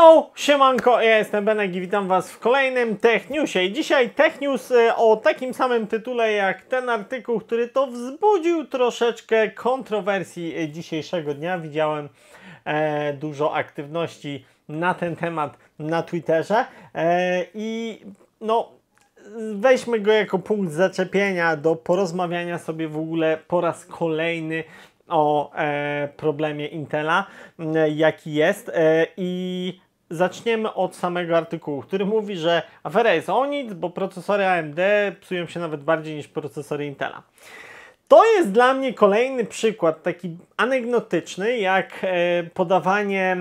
Yo, siemanko, ja jestem Benek i witam Was w kolejnym Tech Newsie. I dzisiaj Tech News o takim samym tytule jak ten artykuł, który to wzbudził troszeczkę kontrowersji dzisiejszego dnia. Widziałem dużo aktywności na ten temat na Twitterze i no weźmy go jako punkt zaczepienia do porozmawiania sobie w ogóle po raz kolejny o problemie Intela, jaki jest, i zaczniemy od samego artykułu, który mówi, że afera jest o nic, bo procesory AMD psują się nawet bardziej niż procesory Intela. To jest dla mnie kolejny przykład taki anegdotyczny, jak podawanie,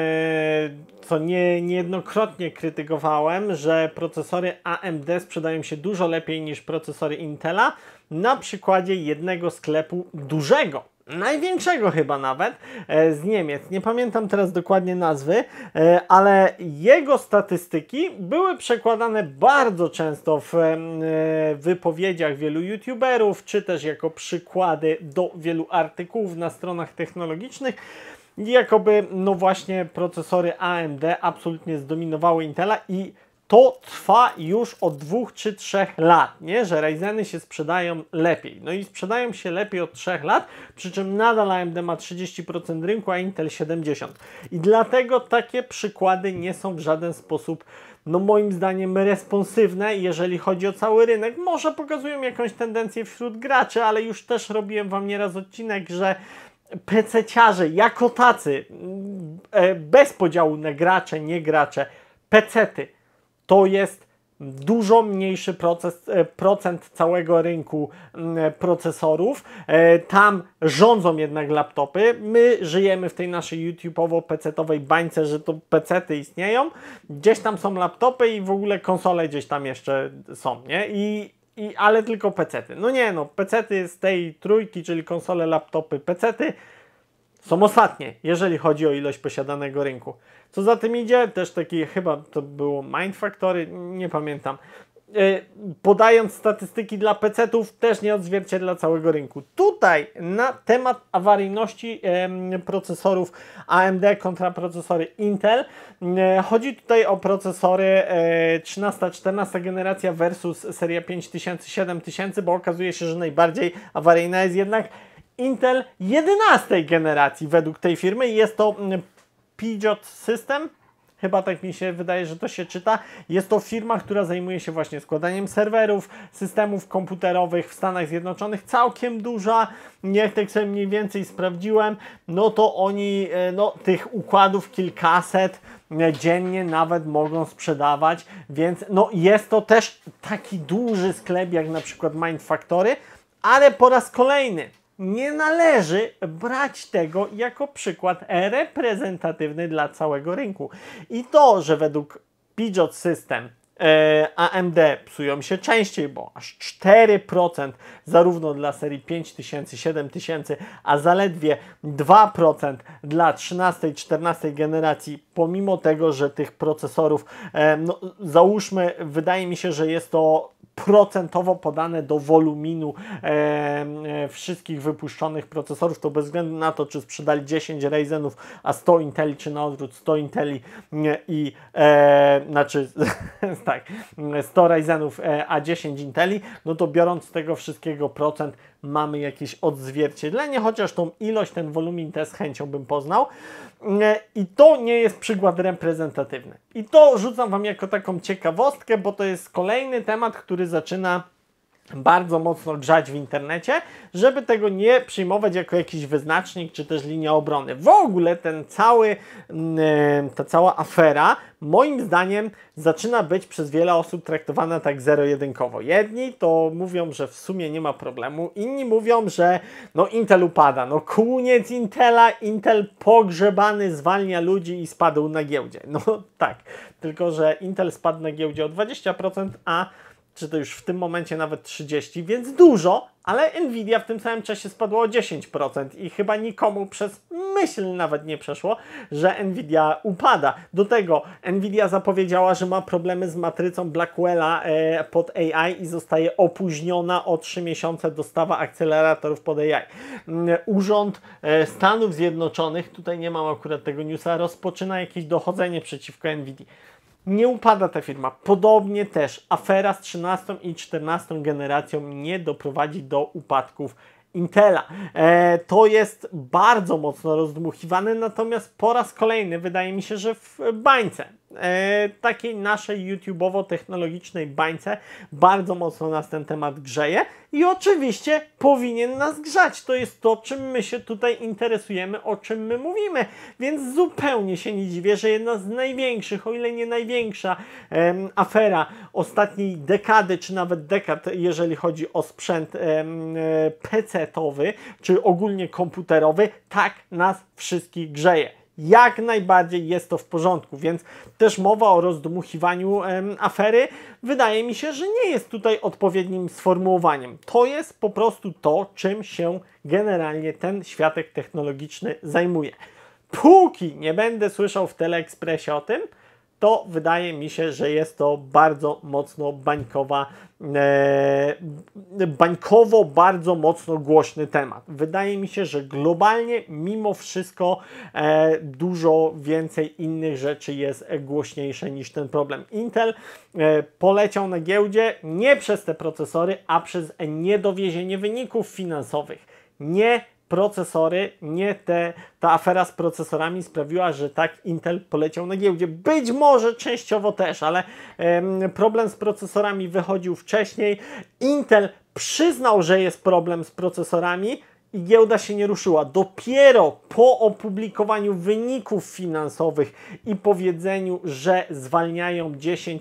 co niejednokrotnie krytykowałem, że procesory AMD sprzedają się dużo lepiej niż procesory Intela, na przykładzie jednego sklepu dużego, największego chyba nawet, z Niemiec. Nie pamiętam teraz dokładnie nazwy, ale jego statystyki były przekładane bardzo często w wypowiedziach wielu youtuberów, czy też jako przykłady do wielu artykułów na stronach technologicznych. Jakoby, no właśnie, procesory AMD absolutnie zdominowały Intela i to trwa już od 2 czy 3 lat, nie? Że Ryzeny się sprzedają lepiej. No i sprzedają się lepiej od 3 lat, przy czym nadal AMD ma 30% rynku, a Intel 70%. I dlatego takie przykłady nie są w żaden sposób, no moim zdaniem, responsywne, jeżeli chodzi o cały rynek. Może pokazują jakąś tendencję wśród graczy, ale już też robiłem Wam nieraz odcinek, że PC-ciarze jako tacy, bez podziału na gracze, nie gracze, PC-ty, to jest dużo mniejszy procent całego rynku procesorów. Tam rządzą jednak laptopy. My żyjemy w tej naszej YouTube'owo-pecetowej bańce, że to pecety istnieją. Gdzieś tam są laptopy i w ogóle konsole gdzieś tam jeszcze są, nie? Ale tylko pecety. No nie, no pecety z tej trójki, czyli konsole, laptopy, pecety są ostatnie, jeżeli chodzi o ilość posiadanego rynku. Co za tym idzie, też taki, chyba to było Mind Factory, nie pamiętam, podając statystyki dla PC-ów, też nie odzwierciedla całego rynku. Tutaj na temat awaryjności procesorów AMD kontra procesory Intel, chodzi tutaj o procesory 13-14 generacja versus seria 5000, 7000, bo okazuje się, że najbardziej awaryjna jest jednak Intel 11 generacji według tej firmy. Jest to Pidgeot System, chyba tak mi się wydaje, że to się czyta. Jest to firma, która zajmuje się właśnie składaniem serwerów, systemów komputerowych w Stanach Zjednoczonych. Całkiem duża, jak tak sobie mniej więcej sprawdziłem, no to oni tych układów kilkaset dziennie nawet mogą sprzedawać, więc no jest to też taki duży sklep jak na przykład Mind Factory, ale po raz kolejny nie należy brać tego jako przykład reprezentatywny dla całego rynku. I to, że według Pidgeot System AMD psują się częściej, bo aż 4% zarówno dla serii 5000, 7000, a zaledwie 2% dla 13 i 14 generacji, pomimo tego, że tych procesorów, no załóżmy, wydaje mi się, że jest to procentowo podane do woluminu wszystkich wypuszczonych procesorów, to bez względu na to, czy sprzedali 10 Ryzenów, a 100 Inteli, czy na odwrót 100 Inteli i znaczy tak, 100 Ryzenów, a 10 Inteli, no to biorąc z tego wszystkiego procent, mamy jakieś odzwierciedlenie, chociaż tą ilość, ten wolumin też z chęcią bym poznał. I to nie jest przykład reprezentatywny. I to rzucam Wam jako taką ciekawostkę, bo to jest kolejny temat, który zaczyna bardzo mocno grzać w internecie, żeby tego nie przyjmować jako jakiś wyznacznik, czy też linia obrony. W ogóle ta cała afera, moim zdaniem, zaczyna być przez wiele osób traktowana tak zero-jedynkowo. Jedni to mówią, że w sumie nie ma problemu, inni mówią, że no Intel upada, no koniec Intela, Intel pogrzebany, zwalnia ludzi i spadł na giełdzie. No tak, tylko że Intel spadł na giełdzie o 20%, a czy to już w tym momencie nawet 30%, więc dużo, ale Nvidia w tym samym czasie spadła o 10% i chyba nikomu przez myśl nawet nie przeszło, że Nvidia upada. Do tego Nvidia zapowiedziała, że ma problemy z matrycą Blackwella pod AI i zostaje opóźniona o 3 miesiące dostawa akceleratorów pod AI. Urząd Stanów Zjednoczonych, tutaj nie mam akurat tego newsa, rozpoczyna jakieś dochodzenie przeciwko Nvidii. Nie upada ta firma. Podobnie też afera z 13 i 14 generacją nie doprowadzi do upadków Intela. To jest bardzo mocno rozdmuchiwane, natomiast po raz kolejny wydaje mi się, że w bańce, takiej naszej YouTubeowo-technologicznej bańce, bardzo mocno nas ten temat grzeje i oczywiście powinien nas grzać. To jest to, czym my się tutaj interesujemy, o czym my mówimy, więc zupełnie się nie dziwię, że jedna z największych, o ile nie największa afera ostatniej dekady, czy nawet dekad, jeżeli chodzi o sprzęt PC-towy, czy ogólnie komputerowy, tak nas wszystkich grzeje. Jak najbardziej jest to w porządku, więc też mowa o rozdmuchiwaniu afery wydaje mi się, że nie jest tutaj odpowiednim sformułowaniem. To jest po prostu to, czym się generalnie ten światek technologiczny zajmuje. Póki nie będę słyszał w Teleekspresie o tym, to wydaje mi się, że jest to bardzo mocno bańkowo bardzo mocno głośny temat. Wydaje mi się, że globalnie mimo wszystko dużo więcej innych rzeczy jest głośniejsze niż ten problem. Intel poleciał na giełdzie nie przez te procesory, a przez niedowiezienie wyników finansowych. Nie procesory, nie ta afera z procesorami sprawiła, że tak Intel poleciał na giełdzie. Być może częściowo też, ale problem z procesorami wychodził wcześniej. Intel przyznał, że jest problem z procesorami i giełda się nie ruszyła. Dopiero po opublikowaniu wyników finansowych i powiedzeniu, że zwalniają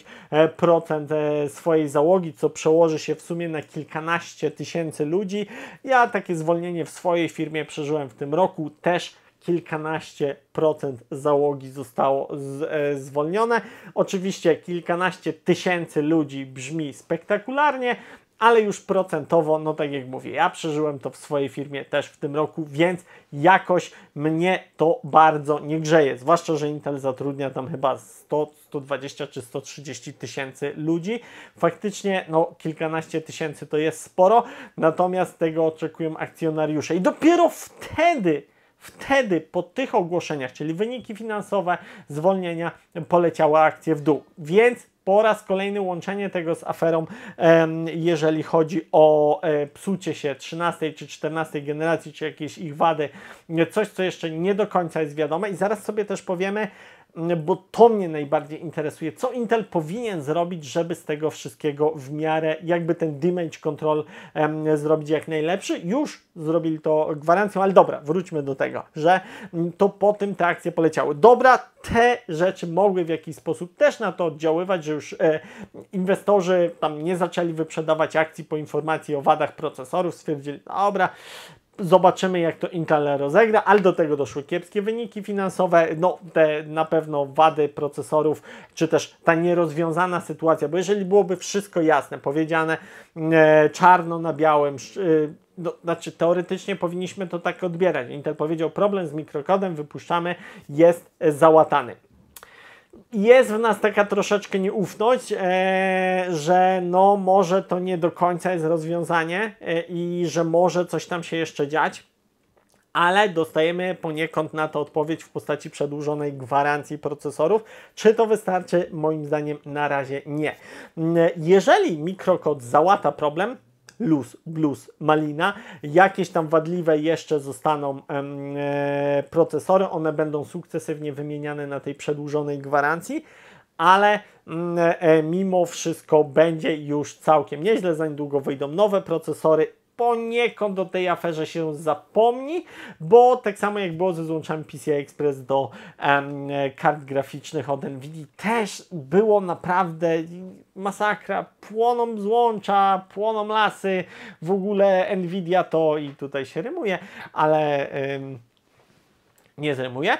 10% swojej załogi, co przełoży się w sumie na kilkanaście tysięcy ludzi. Ja takie zwolnienie w swojej firmie przeżyłem w tym roku. Też kilkanaście procent załogi zostało zwolnione. Oczywiście kilkanaście tysięcy ludzi brzmi spektakularnie, ale już procentowo, no tak jak mówię, ja przeżyłem to w swojej firmie też w tym roku, więc jakoś mnie to bardzo nie grzeje. Zwłaszcza, że Intel zatrudnia tam chyba 100, 120 czy 130 tysięcy ludzi. Faktycznie, no kilkanaście tysięcy to jest sporo, natomiast tego oczekują akcjonariusze. I dopiero wtedy po tych ogłoszeniach, czyli wyniki finansowe, zwolnienia, poleciały akcje w dół. Więc po raz kolejny łączenie tego z aferą, jeżeli chodzi o psucie się 13 czy 14 generacji, czy jakieś ich wady, coś, co jeszcze nie do końca jest wiadome. I zaraz sobie też powiemy, bo to mnie najbardziej interesuje, co Intel powinien zrobić, żeby z tego wszystkiego w miarę jakby ten damage control zrobić jak najlepszy. Już zrobili to gwarancją, ale dobra, wróćmy do tego, że to po tym te akcje poleciały. Dobra, te rzeczy mogły w jakiś sposób też na to oddziaływać, że już inwestorzy tam nie zaczęli wyprzedawać akcji po informacji o wadach procesorów, stwierdzili, dobra, zobaczymy, jak to Intel rozegra, ale do tego doszły kiepskie wyniki finansowe, no te na pewno wady procesorów, czy też ta nierozwiązana sytuacja, bo jeżeli byłoby wszystko jasne, powiedziane czarno na białym, no, znaczy teoretycznie powinniśmy to tak odbierać. Intel powiedział, problem z mikrokodem, wypuszczamy, jest załatany. Jest w nas taka troszeczkę nieufność, że no może to nie do końca jest rozwiązanie i że może coś tam się jeszcze dziać, ale dostajemy poniekąd na to odpowiedź w postaci przedłużonej gwarancji procesorów. Czy to wystarczy? Moim zdaniem na razie nie. Jeżeli mikrokod załata problem, luz, blues, malina, jakieś tam wadliwe jeszcze zostaną procesory, one będą sukcesywnie wymieniane na tej przedłużonej gwarancji, ale mimo wszystko będzie już całkiem nieźle, za niedługo wyjdą nowe procesory. Poniekąd do tej aferze się zapomni, bo tak samo jak było ze złączami PCI Express do kart graficznych od Nvidii, też było naprawdę masakra. Płoną złącza, płoną lasy, w ogóle Nvidia to, i tutaj się rymuje, ale Nie zrymuję.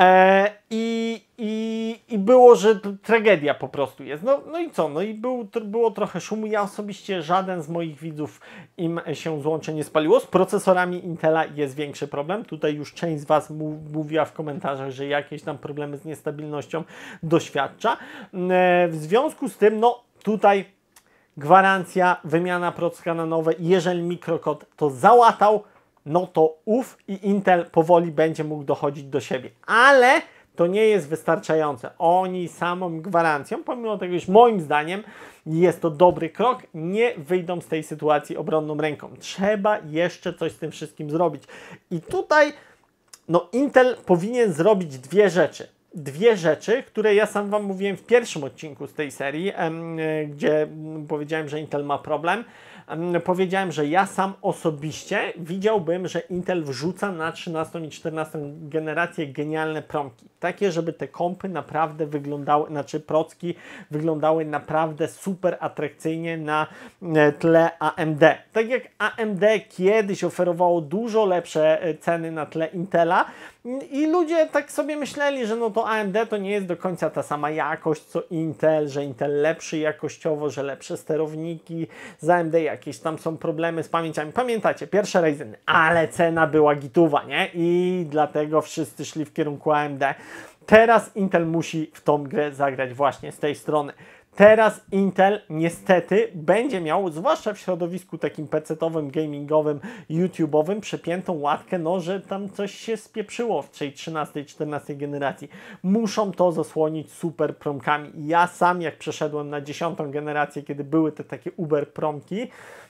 I było, że tragedia po prostu jest. No i co? No i było trochę szumu. Ja osobiście, żaden z moich widzów im się złącze nie spaliło. Z procesorami Intela jest większy problem. Tutaj już część z Was mówiła w komentarzach, że jakieś tam problemy z niestabilnością doświadcza. W związku z tym, no tutaj gwarancja, wymiana procka na nowe. Jeżeli mikrokod to załatał, no to i Intel powoli będzie mógł dochodzić do siebie. Ale to nie jest wystarczające. Oni samą gwarancją, pomimo tego, iż moim zdaniem jest to dobry krok, nie wyjdą z tej sytuacji obronną ręką. Trzeba jeszcze coś z tym wszystkim zrobić. I tutaj no, Intel powinien zrobić dwie rzeczy. Dwie rzeczy, które ja sam Wam mówiłem w pierwszym odcinku z tej serii, gdzie powiedziałem, że Intel ma problem. Powiedziałem, że ja sam osobiście widziałbym, że Intel wrzuca na 13 i 14 generację genialne promki. Takie, żeby te kompy naprawdę wyglądały, znaczy procki wyglądały naprawdę super atrakcyjnie na tle AMD. Tak jak AMD kiedyś oferowało dużo lepsze ceny na tle Intela i ludzie tak sobie myśleli, że no to AMD to nie jest do końca ta sama jakość co Intel, że Intel lepszy jakościowo, że lepsze sterowniki, z AMD jakieś tam są problemy z pamięciami. Pamiętacie, pierwsze Ryzeny, ale cena była gituwa, nie? I dlatego wszyscy szli w kierunku AMD. Teraz Intel musi w tą grę zagrać właśnie z tej strony. Teraz Intel niestety będzie miał, zwłaszcza w środowisku takim PC-owym, gamingowym, YouTube'owym, przepiętą łatkę, no, że tam coś się spieprzyło w tej 13 i 14 generacji. Muszą to zasłonić super promkami. Ja sam, jak przeszedłem na 10 generację, kiedy były te takie uber promki,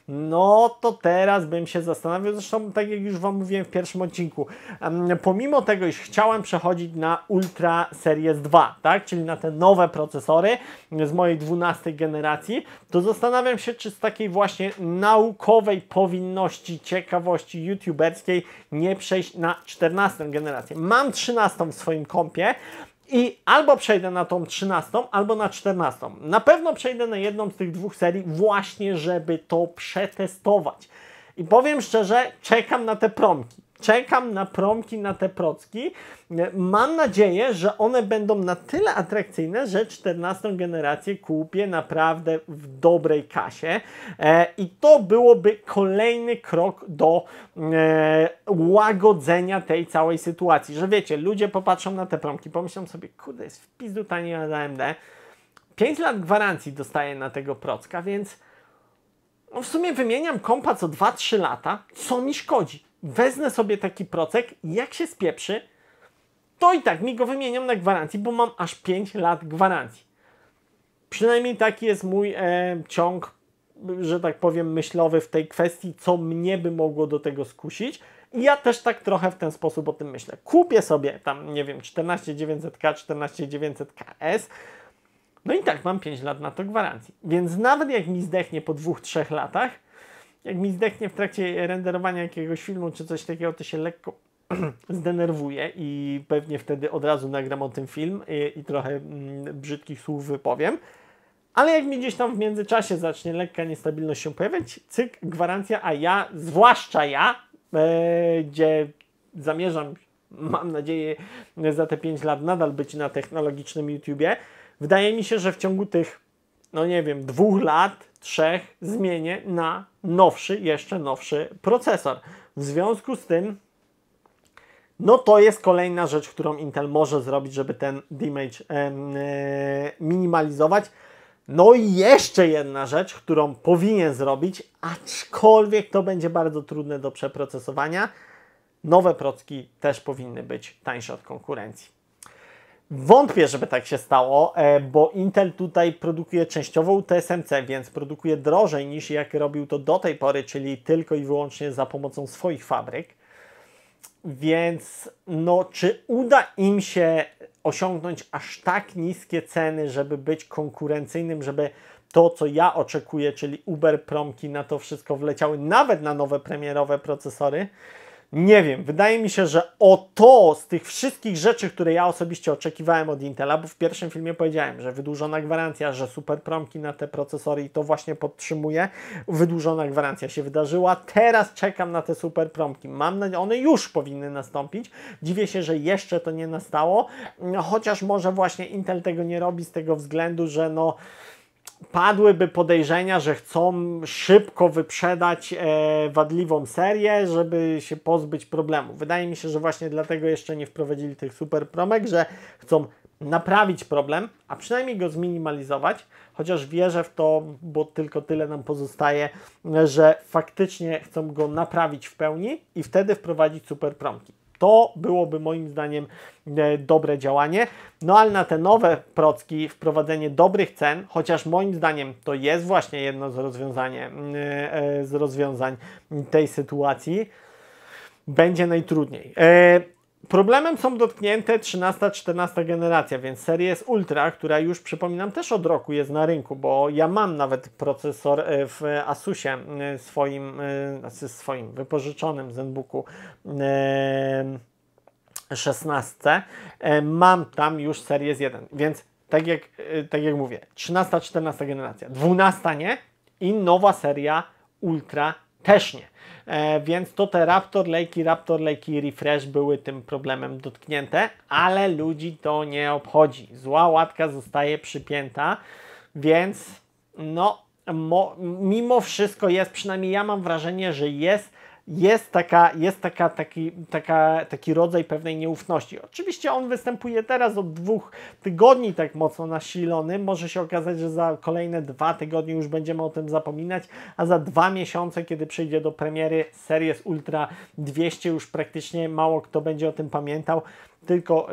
no to teraz bym się zastanawiał, zresztą tak jak już Wam mówiłem w pierwszym odcinku, pomimo tego, iż chciałem przechodzić na Ultra Series 2, tak, czyli na te nowe procesory z mojej 12 generacji, to zastanawiam się, czy z takiej właśnie naukowej powinności, ciekawości youtuberskiej nie przejść na 14 generację. Mam 13 w swoim kompie, i albo przejdę na tą 13, albo na 14. Na pewno przejdę na jedną z tych dwóch serii właśnie, żeby to przetestować. I powiem szczerze, czekam na te promki. Czekam na promki, na te procki. Mam nadzieję, że one będą na tyle atrakcyjne, że 14 generację kupię naprawdę w dobrej kasie. I to byłoby kolejny krok do łagodzenia tej całej sytuacji. Że wiecie, ludzie popatrzą na te promki, pomyślą sobie, kurde, jest w pizdu taniej od AMD. 5 lat gwarancji dostaję na tego procka, więc no w sumie wymieniam kompa co 2-3 lata. Co mi szkodzi? Wezmę sobie taki procek, jak się spieprzy, to i tak mi go wymieniam na gwarancji, bo mam aż 5 lat gwarancji. Przynajmniej taki jest mój ciąg, że tak powiem, myślowy w tej kwestii, co mnie by mogło do tego skusić. I ja też tak trochę w ten sposób o tym myślę. Kupię sobie tam, nie wiem, 14900K, 14900KS, no i tak mam 5 lat na to gwarancji. Więc nawet jak mi zdechnie po 2-3 latach, jak mi zdechnie w trakcie renderowania jakiegoś filmu czy coś takiego, to się lekko zdenerwuję i pewnie wtedy od razu nagram o tym film i trochę brzydkich słów wypowiem. Ale jak mi gdzieś tam w międzyczasie zacznie lekka niestabilność się pojawiać, cyk, gwarancja, a ja, zwłaszcza ja, gdzie zamierzam, mam nadzieję, za te 5 lat nadal być na technologicznym YouTubie, wydaje mi się, że w ciągu tych, no nie wiem, 2 lat, 3 zmienię na nowszy, jeszcze nowszy procesor. W związku z tym, no to jest kolejna rzecz, którą Intel może zrobić, żeby ten damage minimalizować. No i jeszcze jedna rzecz, którą powinien zrobić, aczkolwiek to będzie bardzo trudne do przeprocesowania. Nowe procki też powinny być tańsze od konkurencji. Wątpię, żeby tak się stało, bo Intel tutaj produkuje częściowo UTSMC, więc produkuje drożej niż jak robił to do tej pory, czyli tylko i wyłącznie za pomocą swoich fabryk. Więc no, czy uda im się osiągnąć aż tak niskie ceny, żeby być konkurencyjnym, żeby to, co ja oczekuję, czyli uber promki na to wszystko wleciały, nawet na nowe premierowe procesory? Nie wiem, wydaje mi się, że to z tych wszystkich rzeczy, które ja osobiście oczekiwałem od Intela, bo w pierwszym filmie powiedziałem, że wydłużona gwarancja, że super promki na te procesory i to właśnie podtrzymuje, wydłużona gwarancja się wydarzyła, teraz czekam na te super promki, mam nadzieję, one już powinny nastąpić, dziwię się, że jeszcze to nie nastało, chociaż może właśnie Intel tego nie robi z tego względu, że no padłyby podejrzenia, że chcą szybko wyprzedać wadliwą serię, żeby się pozbyć problemu. Wydaje mi się, że właśnie dlatego jeszcze nie wprowadzili tych super promek, że chcą naprawić problem, a przynajmniej go zminimalizować, chociaż wierzę w to, bo tylko tyle nam pozostaje, że faktycznie chcą go naprawić w pełni i wtedy wprowadzić super promki. To byłoby moim zdaniem dobre działanie. No ale na te nowe procki wprowadzenie dobrych cen, chociaż moim zdaniem to jest właśnie jedno z rozwiązań tej sytuacji, będzie najtrudniej. Problemem są dotknięte 13, 14 generacja, więc Series Ultra, która już przypominam też od roku jest na rynku, bo ja mam nawet procesor w Asusie swoim wypożyczonym ZenBooku 16. Mam tam już Series 1, więc tak jak mówię, 13, 14 generacja, 12 nie i nowa seria Ultra też nie. Więc to te Raptor Lake i Refresh były tym problemem dotknięte, ale ludzi to nie obchodzi. Zła łatka zostaje przypięta, więc no mimo wszystko jest, przynajmniej ja mam wrażenie, że jest taki rodzaj pewnej nieufności. Oczywiście on występuje teraz od 2 tygodni tak mocno nasilony. Może się okazać, że za kolejne 2 tygodnie już będziemy o tym zapominać, a za 2 miesiące, kiedy przyjdzie do premiery Series Ultra 200, już praktycznie mało kto będzie o tym pamiętał. Tylko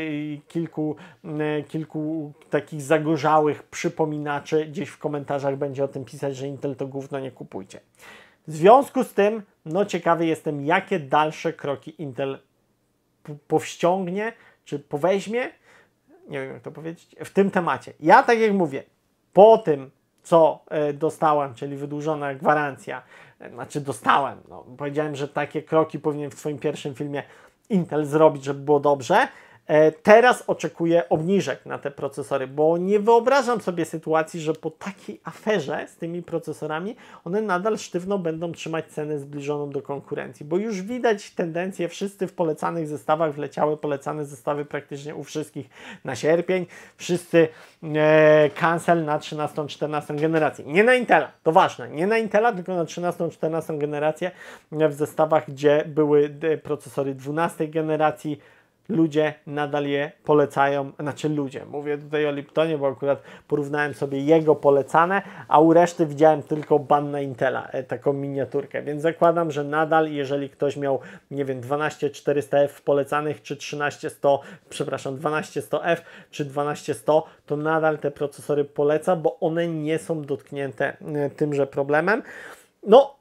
kilku takich zagorzałych przypominaczy gdzieś w komentarzach będzie o tym pisać, że Intel to gówno, nie kupujcie. W związku z tym, no ciekawy jestem, jakie dalsze kroki Intel powściągnie, czy poweźmie, nie wiem jak to powiedzieć, w tym temacie. Ja tak jak mówię, po tym co dostałem, czyli wydłużona gwarancja, dostałem, no, powiedziałem, że takie kroki powinien w swoim pierwszym filmie Intel zrobić, żeby było dobrze. Teraz oczekuję obniżek na te procesory, bo nie wyobrażam sobie sytuacji, że po takiej aferze z tymi procesorami one nadal sztywno będą trzymać cenę zbliżoną do konkurencji, bo już widać tendencję, wszyscy w polecanych zestawach wleciały polecane zestawy praktycznie u wszystkich na sierpień, wszyscy cancel na 13-14 generację. Nie na Intela, to ważne, nie na Intela, tylko na 13-14 generację w zestawach, gdzie były procesory 12 generacji. Ludzie nadal je polecają, mówię tutaj o Liptonie, bo akurat porównałem sobie jego polecane, a u reszty widziałem tylko ban na Intela, taką miniaturkę, więc zakładam, że nadal, jeżeli ktoś miał, nie wiem, 12400F polecanych, czy 12100F, czy 12100, to nadal te procesory poleca, bo one nie są dotknięte tymże problemem. No,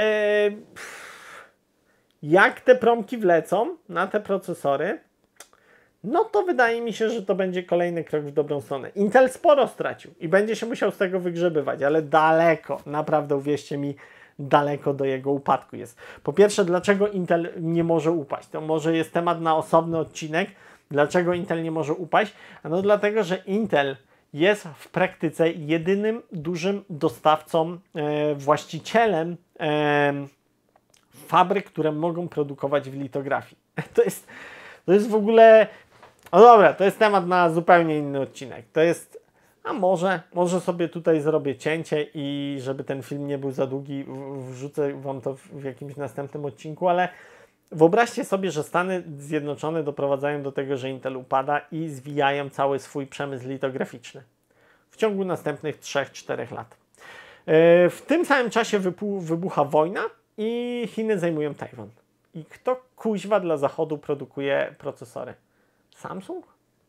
jak te promki wlecą na te procesory, no to wydaje mi się, że to będzie kolejny krok w dobrą stronę. Intel sporo stracił i będzie się musiał z tego wygrzebywać, ale daleko, naprawdę uwierzcie mi, daleko do jego upadku jest. Po pierwsze, dlaczego Intel nie może upaść? To może jest temat na osobny odcinek. Dlaczego Intel nie może upaść? No dlatego, że Intel jest w praktyce jedynym dużym dostawcą, właścicielem fabryk, które mogą produkować w litografii. To jest w ogóle... No dobra, to jest temat na zupełnie inny odcinek. To jest... A może sobie tutaj zrobię cięcie i żeby ten film nie był za długi, wrzucę Wam to w jakimś następnym odcinku, ale wyobraźcie sobie, że Stany Zjednoczone doprowadzają do tego, że Intel upada i zwijają cały swój przemysł litograficzny w ciągu następnych 3-4 lat. W tym samym czasie wybucha wojna i Chiny zajmują Tajwan. I kto kuźwa dla Zachodu produkuje procesory? Samsung?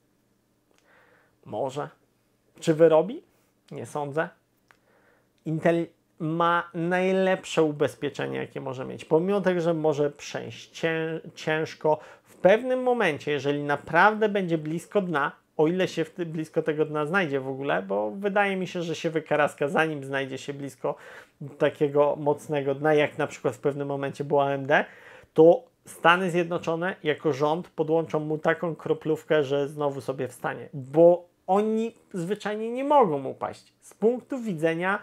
Może. Czy wyrobi? Nie sądzę. Intel ma najlepsze ubezpieczenie, jakie może mieć. Pomimo tego, że może przejść ciężko, w pewnym momencie, jeżeli naprawdę będzie blisko dna, o ile się blisko tego dna znajdzie w ogóle, bo wydaje mi się, że się wykaraska, zanim znajdzie się blisko takiego mocnego dna, jak na przykład w pewnym momencie było AMD, to Stany Zjednoczone jako rząd podłączą mu taką kroplówkę, że znowu sobie wstanie, bo oni zwyczajnie nie mogą upaść z punktu widzenia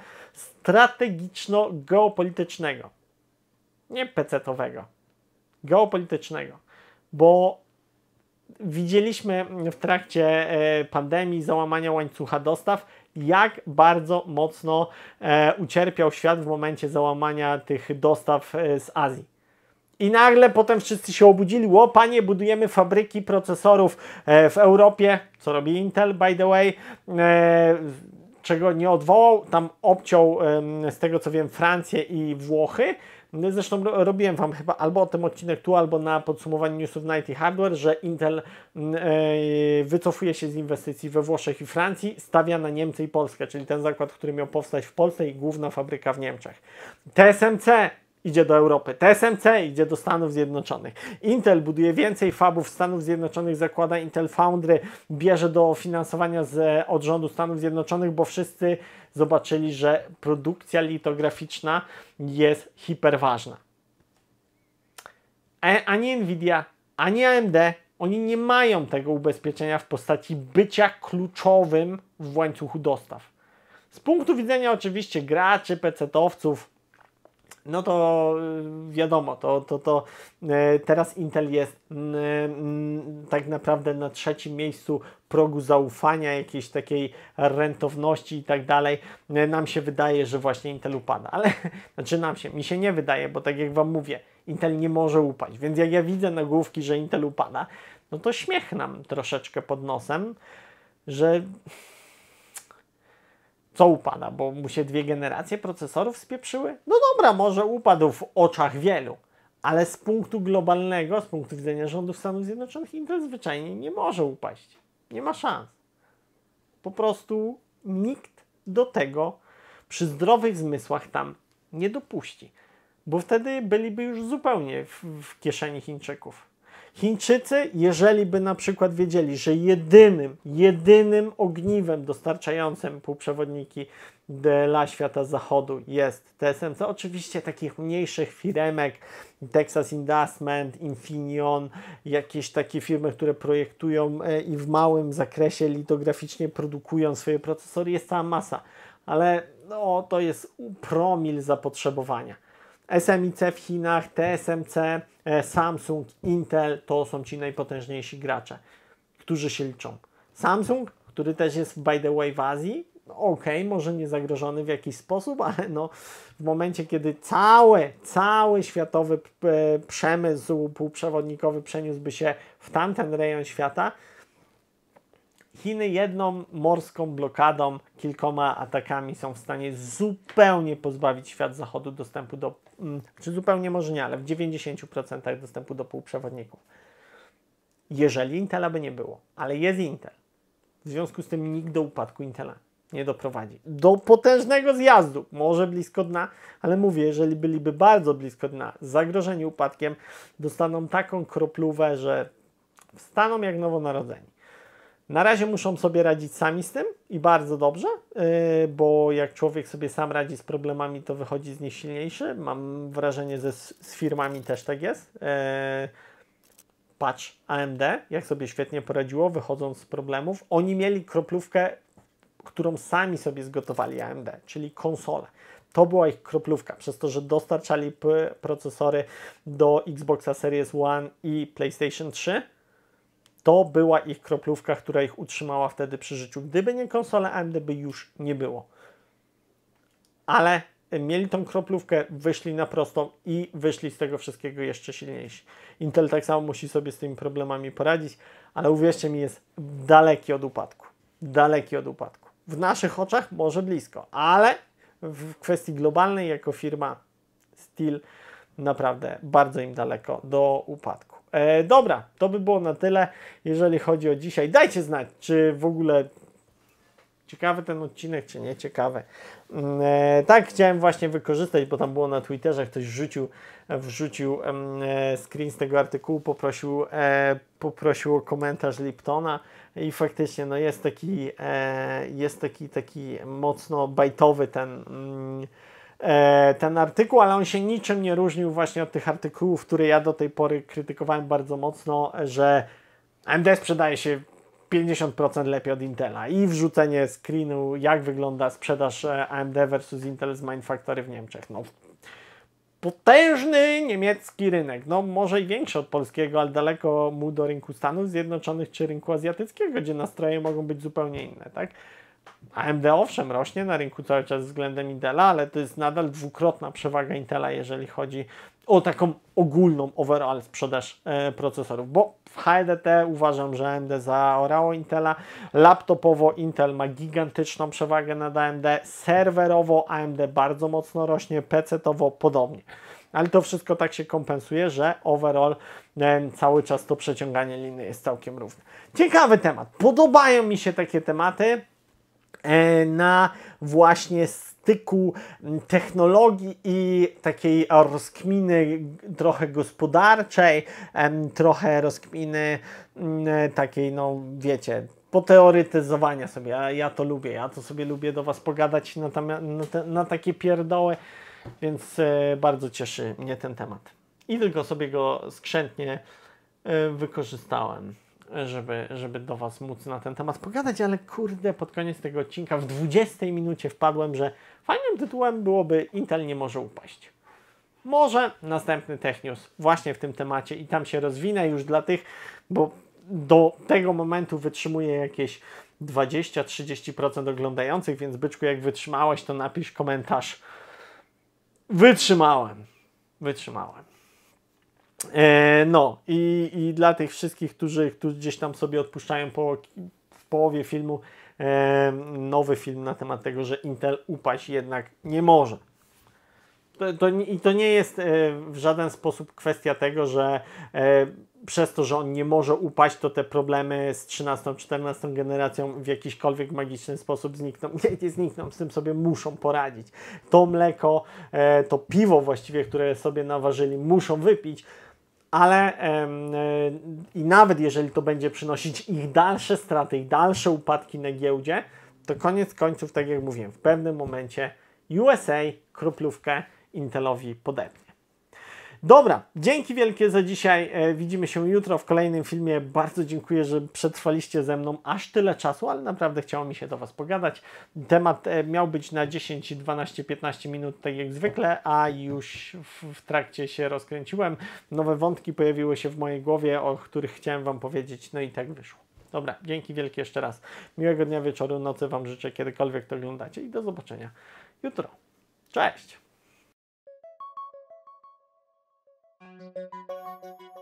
strategiczno-geopolitycznego, nie pecetowego, geopolitycznego, bo widzieliśmy w trakcie pandemii, załamania łańcucha dostaw, jak bardzo mocno ucierpiał świat w momencie załamania tych dostaw z Azji. I nagle potem wszyscy się obudzili, o panie, budujemy fabryki procesorów w Europie, co robi Intel, by the way, czego nie odwołał, tam obciął, z tego co wiem, Francję i Włochy. Zresztą robiłem Wam chyba albo o tym odcinek tu, albo na podsumowaniu newsów Night i Hardware, że Intel wycofuje się z inwestycji we Włoszech i Francji, stawia na Niemcy i Polskę, czyli ten zakład, który miał powstać w Polsce i główna fabryka w Niemczech. TSMC idzie do Europy, TSMC idzie do Stanów Zjednoczonych. Intel buduje więcej fabów Stanów Zjednoczonych, zakłada Intel Foundry, bierze do finansowania od rządu Stanów Zjednoczonych, bo wszyscy zobaczyli, że produkcja litograficzna jest hiperważna. Ani Nvidia, ani AMD, oni nie mają tego ubezpieczenia w postaci bycia kluczowym w łańcuchu dostaw. Z punktu widzenia oczywiście graczy, pecetowców, no to wiadomo, to teraz Intel jest tak naprawdę na trzecim miejscu progu zaufania, jakiejś takiej rentowności i tak dalej. Nam się wydaje, że właśnie Intel upada, ale znaczy mi się nie wydaje, bo tak jak Wam mówię, Intel nie może upaść, więc jak ja widzę nagłówki, że Intel upada, no to śmiech nam troszeczkę pod nosem, że co upada, bo mu się 2 generacje procesorów spieprzyły? No dobra, może upadł w oczach wielu, ale z punktu globalnego, z punktu widzenia rządu Stanów Zjednoczonych, Intel zwyczajnie nie może upaść. Nie ma szans. Po prostu nikt do tego przy zdrowych zmysłach tam nie dopuści, bo wtedy byliby już zupełnie w kieszeni Chińczyków. Chińczycy, jeżeli by na przykład wiedzieli, że jedynym ogniwem dostarczającym półprzewodniki dla świata zachodu jest TSMC, oczywiście takich mniejszych firemek, Texas Instruments, Infineon, jakieś takie firmy, które projektują i w małym zakresie litograficznie produkują swoje procesory, jest cała masa, ale no, to jest promil zapotrzebowania. SMIC w Chinach, TSMC, Samsung, Intel to są ci najpotężniejsi gracze, którzy się liczą. Samsung, który też jest by the way w Azji, może nie zagrożony w jakiś sposób, ale no w momencie, kiedy cały światowy przemysł półprzewodnikowy przeniósłby się w tamten rejon świata, Chiny jedną morską blokadą, kilkoma atakami są w stanie zupełnie pozbawić świat zachodu dostępu do, czy zupełnie może nie, ale w 90% dostępu do półprzewodników. Jeżeli Intela by nie było, ale jest Intel. W związku z tym nikt do upadku Intela nie doprowadzi. Do potężnego zjazdu, może blisko dna, ale mówię, jeżeli byliby bardzo blisko dna, zagrożeni upadkiem, dostaną taką kroplówę, że wstaną jak nowonarodzeni. Na razie muszą sobie radzić sami z tym i bardzo dobrze, bo jak człowiek sobie sam radzi z problemami, to wychodzi z nich silniejszy. Mam wrażenie, że z firmami też tak jest. Patrz AMD, jak sobie świetnie poradziło, wychodząc z problemów. Oni mieli kroplówkę, którą sami sobie zgotowali AMD, czyli konsolę. To była ich kroplówka, przez to, że dostarczali procesory do Xboxa Series One i PlayStation 3. To była ich kroplówka, która ich utrzymała wtedy przy życiu. Gdyby nie konsola, AMD by już nie było. Ale mieli tą kroplówkę, wyszli na prostą i wyszli z tego wszystkiego jeszcze silniejsi. Intel tak samo musi sobie z tymi problemami poradzić, ale uwierzcie mi, jest daleki od upadku. Daleki od upadku. W naszych oczach może blisko, ale w kwestii globalnej jako firma Steel naprawdę bardzo im daleko do upadku. Dobra, to by było na tyle, jeżeli chodzi o dzisiaj. Dajcie znać, czy w ogóle ciekawy ten odcinek, czy nie ciekawy. Tak chciałem właśnie wykorzystać, bo tam było na Twitterze, ktoś wrzucił screen z tego artykułu, poprosił o komentarz Liptona i faktycznie no jest taki mocno bajtowy ten artykuł, ale on się niczym nie różnił właśnie od tych artykułów, które ja do tej pory krytykowałem bardzo mocno, że AMD sprzedaje się 50% lepiej od Intela i wrzucenie screenu, jak wygląda sprzedaż AMD versus Intel z Mind Factory w Niemczech. No, potężny niemiecki rynek, no może i większy od polskiego, ale daleko mu do rynku Stanów Zjednoczonych czy rynku azjatyckiego, gdzie nastroje mogą być zupełnie inne, tak? AMD owszem rośnie na rynku cały czas względem Intela, ale to jest nadal dwukrotna przewaga Intela, jeżeli chodzi o taką ogólną overall sprzedaż procesorów, bo w HDD uważam, że AMD zaorało Intela, laptopowo Intel ma gigantyczną przewagę nad AMD, serwerowo AMD bardzo mocno rośnie, PC-towo podobnie. Ale to wszystko tak się kompensuje, że overall cały czas to przeciąganie liny jest całkiem równe. Ciekawy temat. Podobają mi się takie tematy na właśnie styku technologii i takiej rozkminy trochę gospodarczej, trochę rozkminy takiej, no wiecie, poteoretyzowania sobie. Ja to lubię, ja to sobie lubię do Was pogadać na takie pierdoły, więc bardzo cieszy mnie ten temat. I tylko sobie go skrzętnie wykorzystałem, żeby do Was móc na ten temat pogadać, ale kurde, pod koniec tego odcinka w 20 minucie wpadłem, że fajnym tytułem byłoby Intel nie może upaść. Może następny Tech News właśnie w tym temacie i tam się rozwinę już dla tych, bo do tego momentu wytrzymuję jakieś 20-30% oglądających, więc byczku, jak wytrzymałeś, to napisz komentarz. Wytrzymałem. No i dla tych wszystkich, którzy gdzieś tam sobie odpuszczają w połowie filmu nowy film na temat tego, że Intel upaść jednak nie może. I to nie jest w żaden sposób kwestia tego, że przez to, że on nie może upaść, to te problemy z 13-14 generacją w jakiśkolwiek magiczny sposób znikną. Nie znikną, z tym sobie muszą poradzić. To mleko, to piwo właściwie, które sobie naważyli, muszą wypić, ale i nawet jeżeli to będzie przynosić ich dalsze straty, ich dalsze upadki na giełdzie, to koniec końców, tak jak mówiłem, w pewnym momencie USA kroplówkę Intelowi podepnie. Dobra, dzięki wielkie za dzisiaj. Widzimy się jutro w kolejnym filmie. Bardzo dziękuję, że przetrwaliście ze mną aż tyle czasu, ale naprawdę chciało mi się do Was pogadać. Temat miał być na 10, 12, 15 minut, tak jak zwykle, a już w trakcie się rozkręciłem. Nowe wątki pojawiły się w mojej głowie, o których chciałem Wam powiedzieć, no i tak wyszło. Dobra, dzięki wielkie jeszcze raz. Miłego dnia, wieczoru, nocy Wam życzę, kiedykolwiek to oglądacie i do zobaczenia jutro. Cześć!